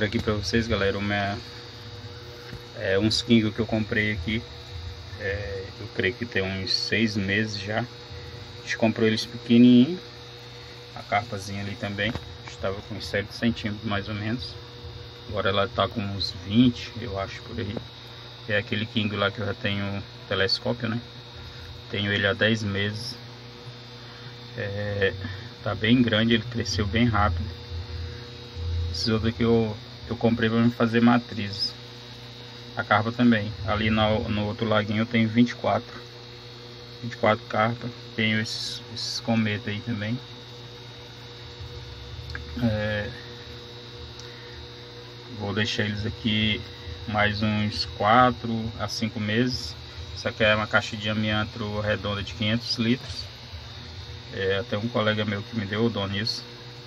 aqui para vocês, galera, uns Kingo que eu comprei aqui. Eu creio que tem uns 6 meses já. A gente comprou eles pequenininho. A carpazinha ali também estava com uns 7 centímetros mais ou menos. Agora ela tá com uns 20, eu acho, por aí. É aquele Kingo lá que eu já tenho telescópio, né? Tenho ele há 10 meses. Tá bem grande, ele cresceu bem rápido. Esses outros aqui eu comprei para me fazer matrizes. A carpa também. Ali no outro laguinho eu tenho 24 carpas. Tenho esses cometas aí também. Vou deixar eles aqui mais uns 4 a 5 meses. Isso aqui é uma caixa de amianto redonda de 500 litros. Até um colega meu que me deu o dom nisso.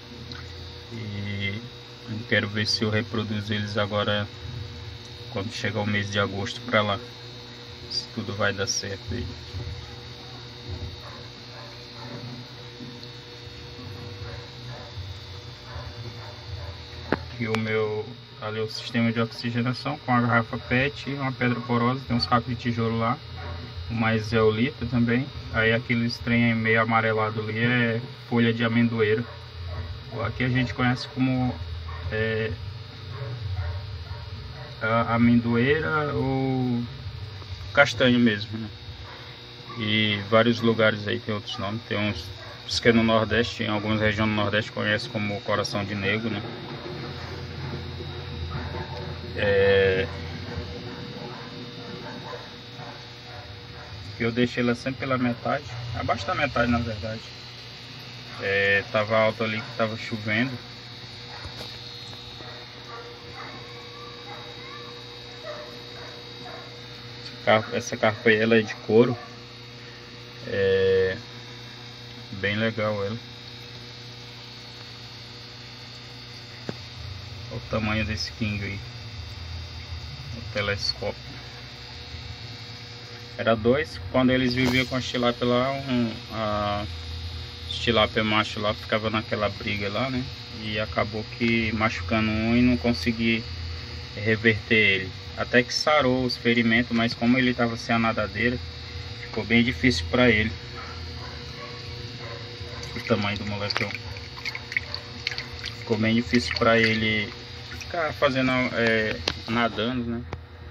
E eu quero ver se eu reproduzo eles agora quando chegar o mês de agosto para lá, se tudo vai dar certo aí. Aqui ali o sistema de oxigenação com a garrafa PET e uma pedra porosa, tem uns cacos de tijolo lá, uma zeolita também. Aí aqueles trem meio amarelado ali é folha de amendoeira. Aqui a gente conhece como a amendoeira ou castanho mesmo, né? E vários lugares aí tem outros nomes. Tem uns que é no Nordeste, em algumas regiões do Nordeste conhece como coração de negro, né? Eu deixei ela sempre pela metade, abaixo da metade na verdade. Tava alto ali que tava chovendo. Essa carpa aí, ela é de couro. Bem legal ela. Olha o tamanho desse Kingo aí. O telescópio. Era 2, quando eles viviam com a tilápia lá, a tilápia macho lá ficava naquela briga lá, né? E acabou que machucando um e não consegui reverter ele. Até que sarou os ferimentos, mas como ele estava sem a nadadeira, ficou bem difícil para ele. O tamanho do molecão. Ficou bem difícil para ele ficar fazendo, nadando, né?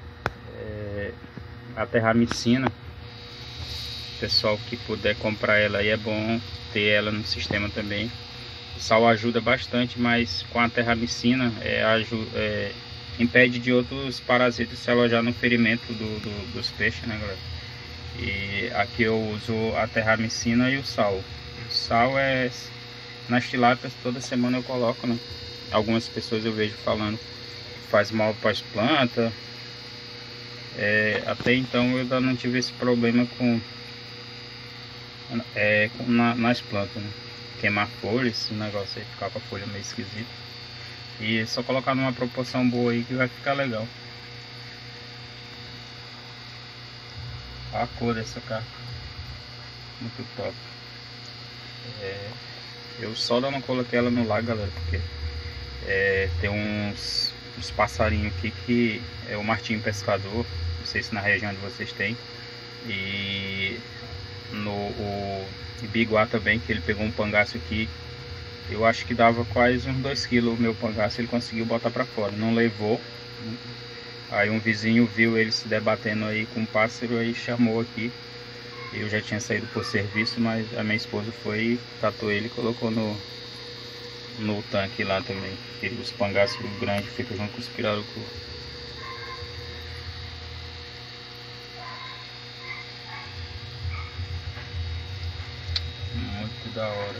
A terramicina, pessoal que puder comprar ela aí, é bom ter ela no sistema também. O sal ajuda bastante, mas com a terramicina impede de outros parasitas se alojar no ferimento dos peixes, né, galera? E aqui eu uso a terramicina e o sal. O sal nas tilápias, toda semana eu coloco, né? Algumas pessoas eu vejo falando que faz mal para as plantas. Até então eu ainda não tive esse problema nas plantas, né? Queimar folha, esse negócio aí, ficar com a folha meio esquisita. E é só colocar numa proporção boa aí que vai ficar legal. Olha a cor dessa carpa, muito top. Eu só não coloquei ela no lago, galera, porque tem uns passarinhos aqui que é o martinho pescador. Não sei se na região de vocês tem. E o Ibiguá também, que ele pegou um pangaço aqui. Eu acho que dava quase uns 2 kg o meu pangaço, ele conseguiu botar para fora. Não levou. Aí um vizinho viu ele se debatendo aí com um pássaro, aí chamou aqui. Eu já tinha saído por serviço, mas a minha esposa foi, catou ele e colocou no tanque lá também. Os pangaços grandes ficam junto com os pirarucu. Muito da hora.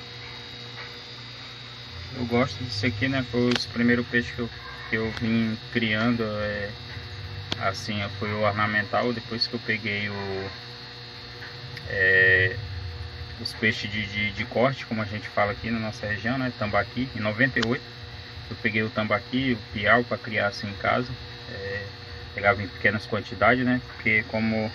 Eu gosto disso aqui, né? Foi os primeiros peixes que eu vim criando. Assim, foi o ornamental. Depois que eu peguei os peixes de corte, como a gente fala aqui na nossa região, né? Tambaqui. Em 98 eu peguei o tambaqui, o piau para criar assim em casa. Pegava em pequenas quantidades, né? Porque como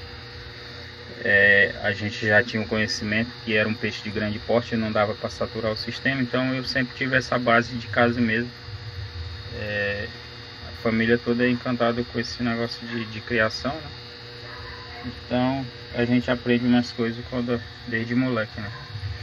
a gente já tinha um conhecimento que era um peixe de grande porte, não dava para saturar o sistema, então eu sempre tive essa base de casa mesmo. família toda é encantada com esse negócio de criação, né? Então a gente aprende umas coisas desde moleque, né?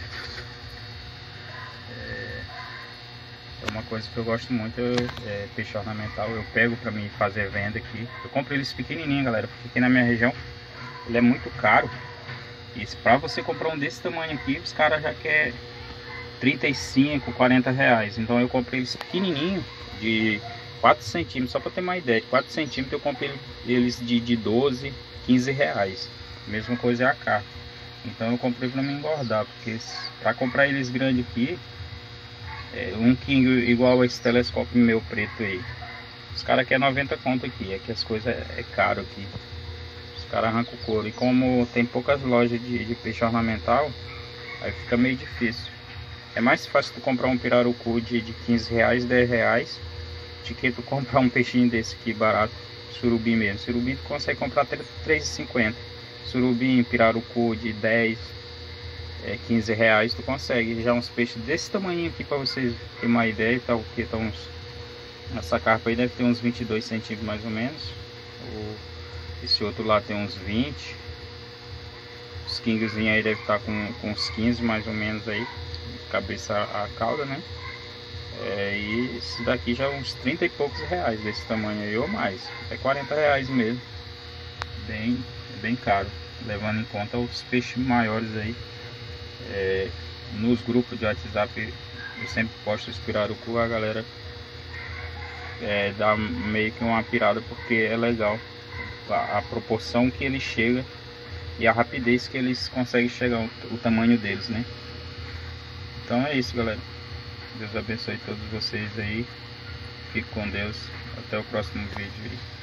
É uma coisa que eu gosto muito, peixe ornamental. Eu pego pra mim fazer venda aqui. Eu compro eles pequenininhos, galera, porque aqui na minha região ele é muito caro. E pra você comprar um desse tamanho aqui, os caras já querem 35, 40 reais. Então eu comprei eles pequenininho, de 4 centímetros, só para ter uma ideia. De 4 centímetros eu comprei eles de 12, 15 reais. Mesma coisa é a carne. Então eu comprei para me engordar, porque para comprar eles grandes aqui, um king igual a esse telescópio meu preto aí, os caras querem 90 conto aqui. É que as coisas é caro aqui. Os caras arrancam o couro. E como tem poucas lojas de peixe ornamental, aí fica meio difícil. É mais fácil tu comprar um pirarucu de 15 reais, 10 reais, de que tu comprar um peixinho desse aqui barato, surubim mesmo. Surubim tu consegue comprar até R$3,50. Surubim, pirarucu de 10, 15 reais tu consegue. Já uns peixes desse tamanho aqui, para vocês terem uma ideia, tá o que? Tá essa carpa aí deve ter uns 22 centímetros mais ou menos. Esse outro lá tem uns 20. Os kingzinhos aí deve estar com uns 15 mais ou menos aí. Cabeça a cauda, né? E esse daqui já uns 30 e poucos reais desse tamanho aí ou mais. É 40 reais mesmo. Bem caro. Levando em conta os peixes maiores aí. Nos grupos de WhatsApp eu sempre posto os pirarucu. A galera dá meio que uma pirada, porque é legal a proporção que ele chega e a rapidez que eles conseguem chegar, o tamanho deles, né? Então é isso, galera. Deus abençoe todos vocês aí. Fique com Deus. Até o próximo vídeo aí.